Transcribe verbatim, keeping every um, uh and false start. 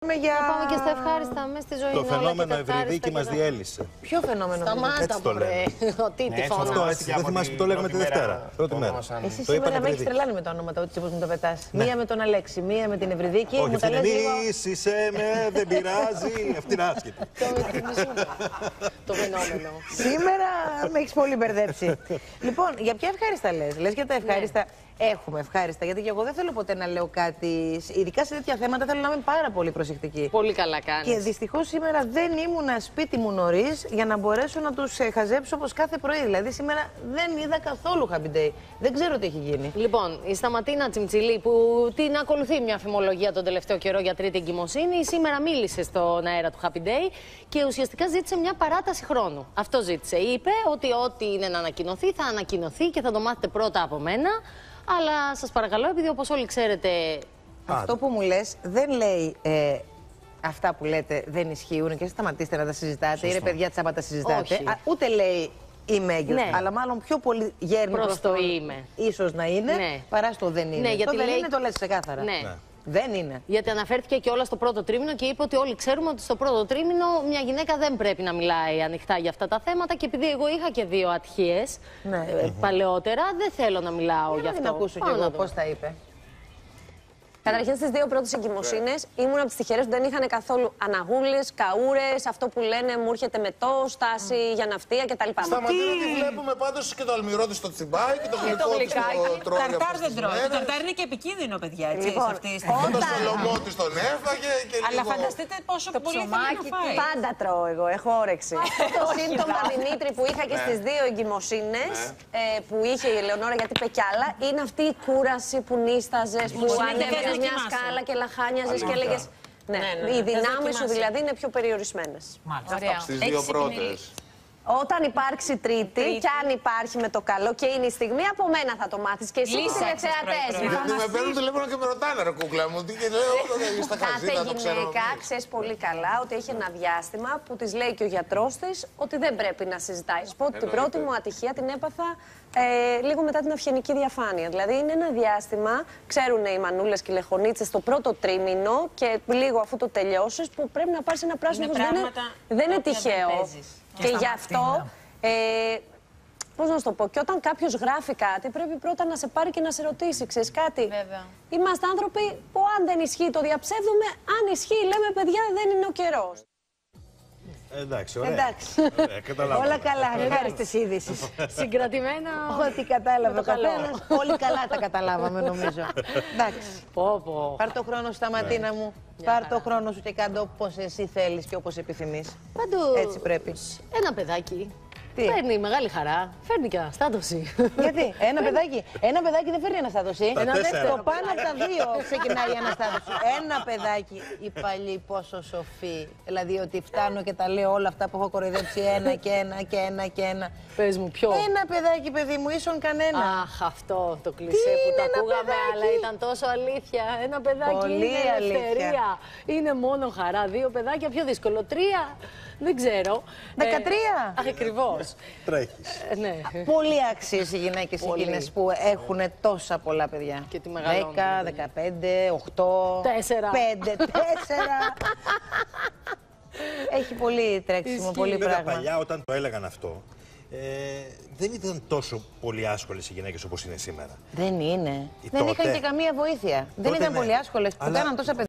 Για... Να πάμε και στα ευχάριστα, μέσα στη ζωή. Το φαινόμενο Ευρυδίκη μας διέλυσε. Ποιο φαινόμενο? Σταμάτα, βρε. Τι τη φωνάζει. Αυτό έτσι, δεν θυμάσαι που το λέγαμε τη Δευτέρα. Πρώτη μέρα. Εσύ σήμερα με έχεις τρελάνει με τα όνοματα, έτσι όπως μου τα πετάς. Μία με τον Αλέξη, μία με την Ευρυδίκη. Όχι, αυτή είναι μίσησέ με, δεν πειράζει. Αυτή είναι άσχετη. Το φαινόμενο. Σήμερα με έχεις πολύ μπερδέψει. Λοιπόν, για ποια ευχάριστα λες? Λες για τα ευχάριστα? Έχουμε ευχάριστα, γιατί και εγώ δεν θέλω ποτέ να λέω κάτι. Ειδικά σε τέτοια θέματα θέλω να είμαι πάρα πολύ προσεκτική. Πολύ καλά κάνεις. Και δυστυχώς σήμερα δεν ήμουνα σπίτι μου νωρίς για να μπορέσω να τους χαζέψω όπως κάθε πρωί. Δηλαδή σήμερα δεν είδα καθόλου Happy Day. Δεν ξέρω τι έχει γίνει. Λοιπόν, η Σταματίνα Τσιμτσιλή, που την ακολουθεί μια φημολογία τον τελευταίο καιρό για τρίτη εγκυμοσύνη, σήμερα μίλησε στον αέρα του Happy Day και ουσιαστικά ζήτησε μια παράταση χρόνου. Αυτό ζήτησε. Είπε ότι ό,τι είναι να ανακοινωθεί θα ανακοινωθεί και θα το μάθετε πρώτα από μένα. Αλλά σας παρακαλώ, επειδή όπως όλοι ξέρετε... Αυτό που μου λες δεν λέει ε, αυτά που λέτε δεν ισχύουν και σταματήστε να τα συζητάτε. Είναι παιδιά τσάμπα τα συζητάτε. Α, ούτε λέει είμαι έγκυος, ναι. Αλλά μάλλον πιο πολύ γέρνει προς το είμαι. Ίσως να είναι, ναι. Παρά στο δεν είναι. Ναι, γιατί το δεν λέει... είναι το λες ξεκάθαρα. Ναι. Ναι. Δεν είναι. Γιατί αναφέρθηκε και όλα στο πρώτο τρίμηνο και είπε ότι όλοι ξέρουμε ότι στο πρώτο τρίμηνο μια γυναίκα δεν πρέπει να μιλάει ανοιχτά για αυτά τα θέματα. Και επειδή εγώ είχα και δύο ατυχίες ναι. ε, παλαιότερα, δεν θέλω να μιλάω για, για αυτό. Να την ακούσω κι εγώ πώς τα είπε. Καταρχήν στις δύο πρώτες εγκυμοσύνες ήμουν από τις τυχερές που δεν είχαν καθόλου αναγούλες, καούρες, αυτό που λένε μου έρχεται μετό, στάση για ναυτία κτλ. Σταματήνα τη βλέπουμε πάντως και το αλμυρό της στο τσιμπάει και το γλυκό της στο τρώει. Ταρτάρ δεν τρώει. Το ταρτάρ είναι και επικίνδυνο, παιδιά. Έτσι, λοιπόν, το σολομό της τον έφαγε και λίγο... Αλλά φανταστείτε πόσο το πολύ θέλει να φάει. Πάντα τρώω εγώ, έχω όρεξη. Αυτό το σύμπτωμα, Δημήτρη, που είχα και στις δύο εγκυμοσύνες, που είχε η Ελεονόρα, γιατί είπε κι άλλα, είναι αυτή η κούραση που νίσταζες, που ανέβαινες μια σκάλα και λαχάνιαζες και έλεγες. Ναι, οι δυνάμεις σου δηλαδή είναι πιο περιορισμένες. Μάλιστα. Στις δύο πρώτες. Όταν υπάρξει τρίτη, τρίτη, και αν υπάρχει με το καλό και είναι η στιγμή, από μένα θα το μάθεις. Και εσύ οι τηλεθεατές. Γιατί με παίρνουν τηλέφωνο και με ρωτάνε, ρε κούκλα μου, τι και λέω, στα χαζίνα, το ξέρω. Κάθε γυναίκα ξέρεις πολύ καλά ότι έχει ένα διάστημα που της λέει και ο γιατρός της ότι δεν πρέπει να συζητάει. Πω ότι την πρώτη μου ατυχία την έπαθα ε, λίγο μετά την αυγενική διαφάνεια. Δηλαδή είναι ένα διάστημα, ξέρουν οι μανούλες και οι λεχονίτσες, το πρώτο τρίμηνο και λίγο αφού το τελειώσεις, που πρέπει να πάρεις ένα πράσινο που δεν, δεν είναι τυχαίο. Και, και γι' αυτό, ε, πώς να σου το πω, και όταν κάποιος γράφει κάτι, πρέπει πρώτα να σε πάρει και να σε ρωτήσει. Ξέρεις κάτι, βέβαια. Είμαστε άνθρωποι που αν δεν ισχύει το διαψεύδουμε, αν ισχύει λέμε παιδιά δεν είναι ο καιρός. Εντάξει, ωραία. Εντάξει. Ωραία, όλα καλά, ευχάριστες είδησεις. Συγκρατημένα. Ό,τι κατάλαβε ο καθένας, όλοι καλά τα καταλάβαμε νομίζω. Εντάξει. Πω, πω. Πάρ' το χρόνο Σταματίνα μου. Πάρ' το χρόνο σου και κάντο όπως εσύ θέλεις και όπως επιθυμείς. Πάντως, έτσι πρέπει. Ένα παιδάκι. Τι? Φέρνει μεγάλη χαρά. Φέρνει και αναστάτωση. Γιατί, ένα παιδάκι. Ένα παιδάκι δεν φέρνει αναστάτωση. Ένα το πάνω από τα δύο ξεκινάει η αναστάτωση. Ένα παιδάκι. Οι παλιοί πόσο σοφοί. Δηλαδή ότι φτάνω και τα λέω όλα αυτά που έχω κοροϊδέψει ένα και ένα και ένα και ένα. Πες μου, ποιο? Ένα παιδάκι, παιδί μου, ίσον κανένα. Αχ, αυτό το κλισέ που τα ακούγαμε, αλλά ήταν τόσο αλήθεια. Ένα παιδάκι πολύ είναι αλήθεια. ελευθερία. Είναι μόνο χαρά. Δύο παιδάκια πιο δύσκολο. Τρία, δεν ξέρω. Δεκατρία. Ε, ακριβώς. Τρέχεις. Ε, ναι. Πολύ άξιες οι γυναίκες εκείνες που έχουν τόσα πολλά παιδιά. Και τη μεγαλώνουν. Δέκα, δεκαπέντε, οκτώ, Τέσσερα. πέντε, τέσσερα. Έχει πολύ τρέξιμο, πολύ Βέβαια, πράγμα. παλιά όταν το έλεγαν αυτό, ε, δεν ήταν τόσο πολύ άσχολες οι γυναίκες όπως είναι σήμερα. Δεν είναι. Οι Δεν τότε... είχαν και καμία βοήθεια. Δεν Τότε ήταν ναι. πολύ άσχολες που Αλλά... κάναν τόσα παιδιά.